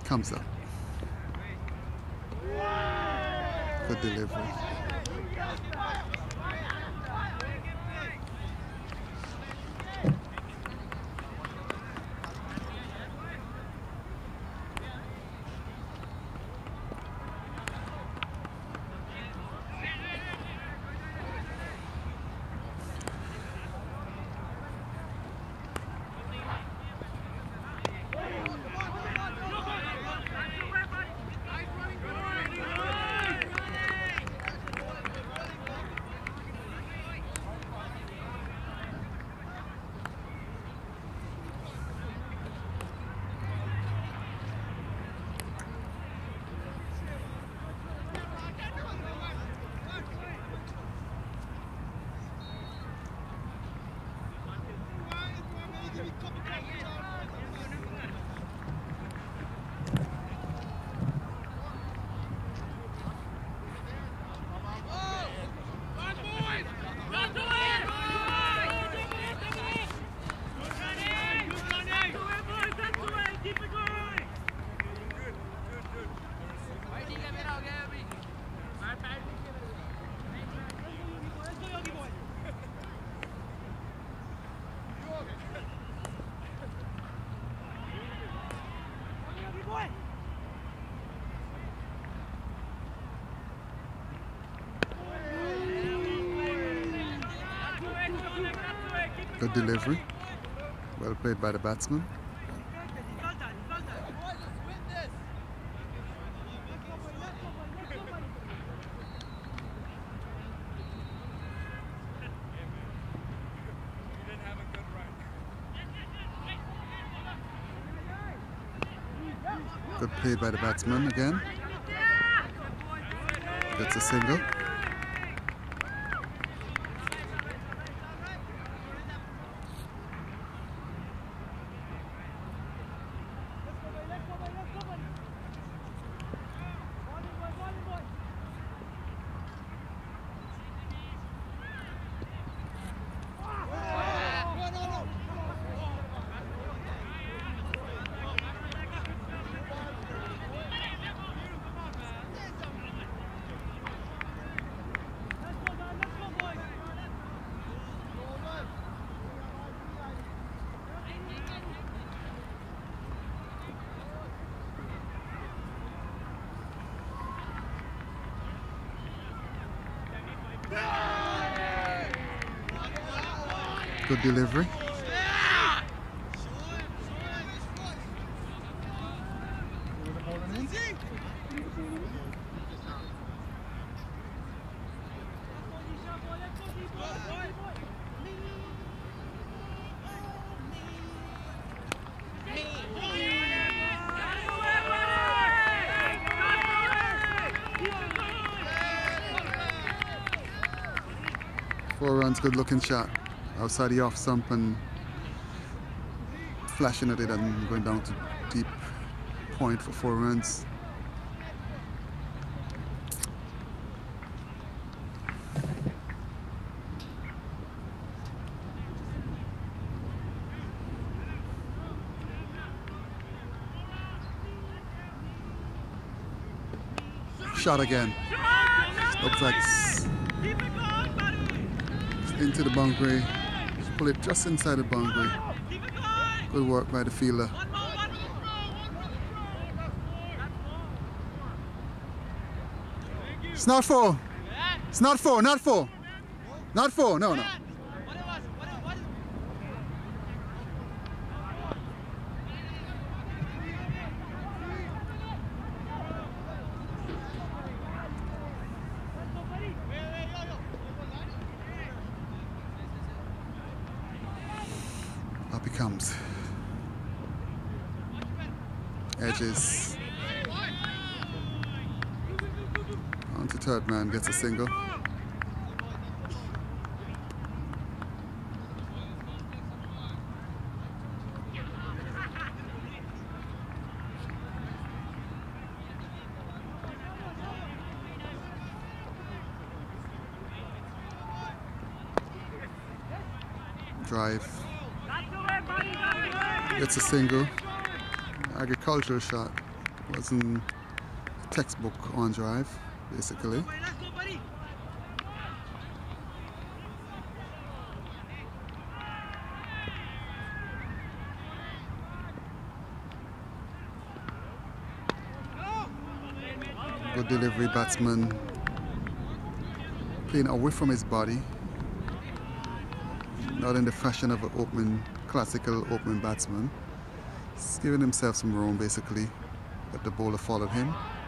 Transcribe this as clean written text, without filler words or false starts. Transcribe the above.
Comes up. Good delivery. Good delivery. Well played by the batsman. Good play by the batsman again. Gets a single. Good delivery. Four runs, good looking shot. Outside the off stump and flashing at it and going down to deep point for 4 runs. Shot again. Looks like it's into the boundary. Pull it just inside the boundary. Good work by the fielder. It's not 4. It's not 4, not 4. Not 4, no, no. Up he comes. Edges. On to third man, gets a single. Drive. It's a single. Agricultural shot. Wasn't a textbook on drive, basically. Good delivery batsman, playing away from his body, not in the fashion of an classical opening batsman. He's giving himself some room basically, but the bowler followed him.